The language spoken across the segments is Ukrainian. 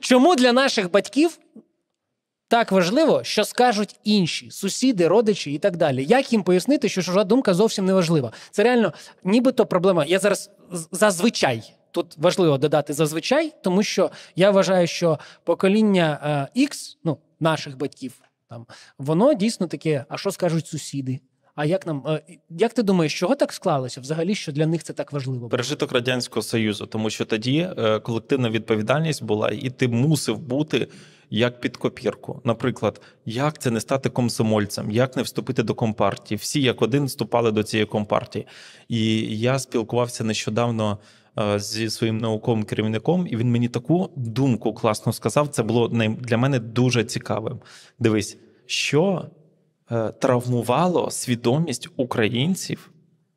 Чому для наших батьків так важливо, що скажуть інші сусіди, родичі і так далі? Як їм пояснити, що чужа думка зовсім не важлива? Це реально нібито проблема. Я зараз зазвичай, тут важливо додати зазвичай, тому що я вважаю, що покоління X, наших батьків, воно дійсно таке, а що скажуть сусіди? А як ти думаєш, чого так склалося взагалі, що для них це так важливо? Пережиток Радянського Союзу, тому що тоді колективна відповідальність була, і ти мусив бути як під копірку. Наприклад, як це не стати комсомольцем, як не вступити до Компартії. Всі як один вступали до цієї Компартії. І я спілкувався нещодавно зі своїм науковим керівником, і він мені таку думку класно сказав, це було для мене дуже цікавим. Дивись, що травмувало свідомість українців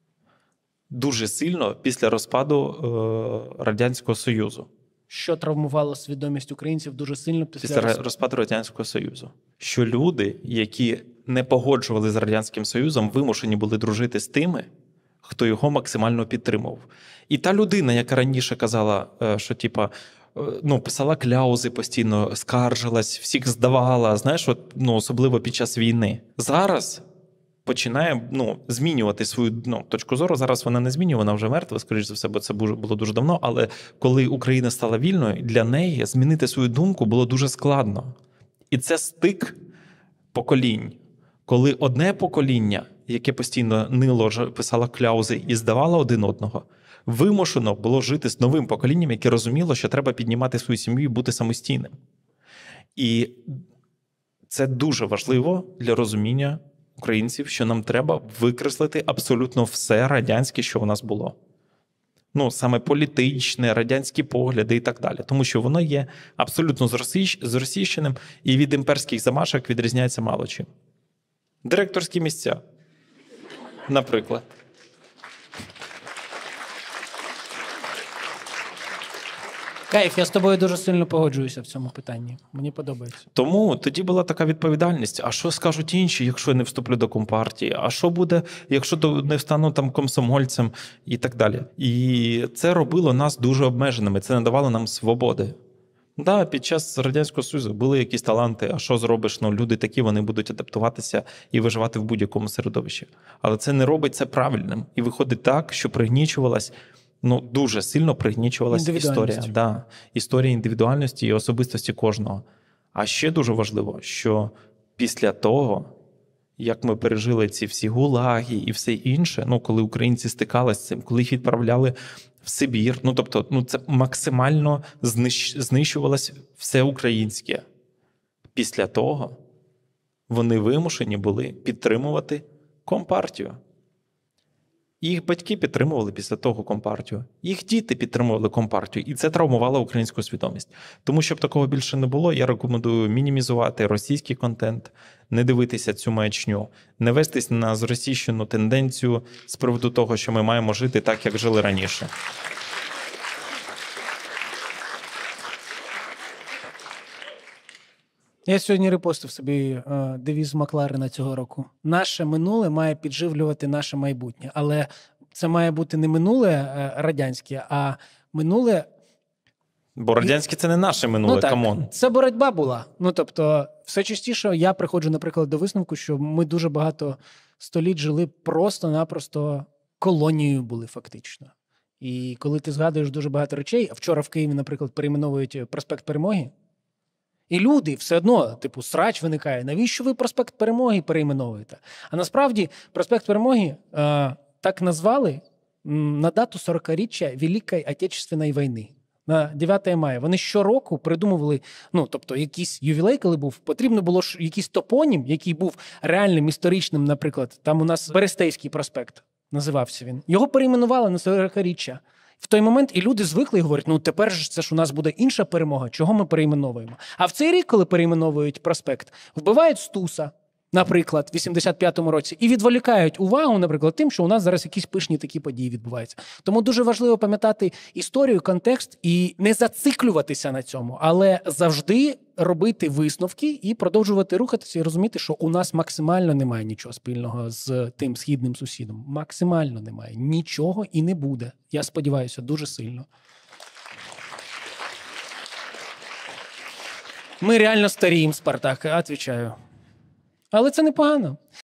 дуже сильно після розпаду Радянського Союзу. Що травмувало свідомість українців дуже сильно після розпаду Радянського Союзу? Що люди, які не погоджували з Радянським Союзом, вимушені були дружити з тими, хто його максимально підтримував. І та людина, яка раніше казала, що писала кляузи постійно, скаржилась, всіх здавала, особливо під час війни. Зараз починає змінювати свою точку зору. Зараз вона не змінює, вона вже мертва, скоріш за все, бо це було дуже давно. Але коли Україна стала вільною, для неї змінити свою думку було дуже складно. І це стик поколінь. Коли одне покоління, яке постійно нило, писало кляузи і здавало один одного, вимушено було жити з новим поколінням, яке розуміло, що треба піднімати свою сім'ю і бути самостійним. І це дуже важливо для розуміння українців, що нам треба викреслити абсолютно все радянське, що у нас було. Саме політичне, радянські погляди і так далі. Тому що воно є абсолютно зросійщеним і від імперських замашок відрізняється мало чим. Директорські місця, наприклад. Кайф, я з тобою дуже сильно погоджуюся в цьому питанні. Мені подобається. Тому тоді була така відповідальність. А що скажуть інші, якщо я не вступлю до Компартії? А що буде, якщо не встану комсомольцем? І так далі. І це робило нас дуже обмеженими. Це не давало нам свободи. Під час Радянського Союзу були якісь таланти, а що зробиш? Люди такі, вони будуть адаптуватися і виживати в будь-якому середовищі. Але це не робить це правильним. І виходить так, що пригнічувалась, дуже сильно пригнічувалась історія. Історія індивідуальності і особистості кожного. А ще дуже важливо, що після того, як ми пережили ці всі гулаги і все інше, коли українці стикалися з цим, коли їх відправляли в Сибір, це максимально знищувалось все українське. Після того вони вимушені були підтримувати Компартію. Їх батьки підтримували після того Компартію. Їх діти підтримували Компартію. І це травмувало українську свідомість. Тому, щоб такого більше не було, я рекомендую мінімізувати російський контент, не дивитися цю маячню, не вестись на зросійщену тенденцію з приводу того, що ми маємо жити так, як жили раніше. Я сьогодні репостив собі девіз Макларена цього року. Наше минуле має підживлювати наше майбутнє. Але це має бути не минуле радянське, а минуле... Бо радянське – це не наше минуле, камон. Це боротьба була. Все частіше я приходжу, наприклад, до висновку, що ми дуже багато століть жили просто-напросто колонією були фактично. І коли ти згадуєш дуже багато речей, а вчора в Києві, наприклад, перейменовують проспект Перемоги, і люди все одно, срач виникає. Навіщо ви проспект Перемоги перейменовуєте? А насправді проспект Перемоги так назвали на дату 40-річчя Великої Отечественної війни. На 9 мая. Вони щороку придумували, якийсь ювілей, коли був, потрібно було якийсь топонім, який був реальним, історичним, наприклад. Там у нас Берестейський проспект називався він. Його перейменували на 40-річчя. В той момент і люди звикли і говорять, тепер ж це ж у нас буде інша перемога, чого ми перейменовуємо. А в цей рік, коли перейменовують проспект, вбивають Стуса, наприклад, в 85-му році, і відволікають увагу, наприклад, тим, що у нас зараз якісь пишні такі події відбуваються. Тому дуже важливо пам'ятати історію, контекст і не зациклюватися на цьому, але завжди робити висновки і продовжувати рухатися і розуміти, що у нас максимально немає нічого спільного з тим східним сусідом. Максимально немає. Нічого і не буде. Я сподіваюся, дуже сильно. Ми реально старіємо, Спартак, відповідаю. Але це непогано.